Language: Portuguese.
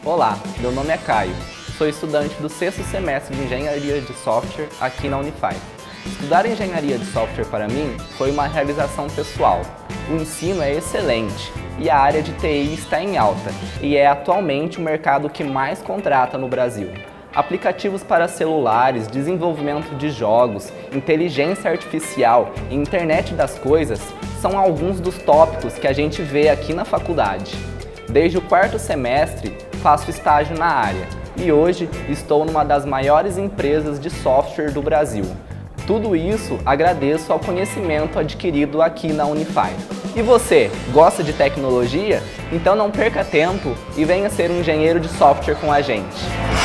Olá, meu nome é Caio, sou estudante do 6º semestre de Engenharia de Software aqui na Unify. Estudar Engenharia de Software para mim foi uma realização pessoal. O ensino é excelente e a área de TI está em alta e é atualmente o mercado que mais contrata no Brasil. Aplicativos para celulares, desenvolvimento de jogos, inteligência artificial e internet das coisas são alguns dos tópicos que a gente vê aqui na faculdade. Desde o 4º semestre, faço estágio na área e hoje estou numa das maiores empresas de software do Brasil. Tudo isso agradeço ao conhecimento adquirido aqui na Unify. E você, gosta de tecnologia? Então não perca tempo e venha ser um engenheiro de software com a gente.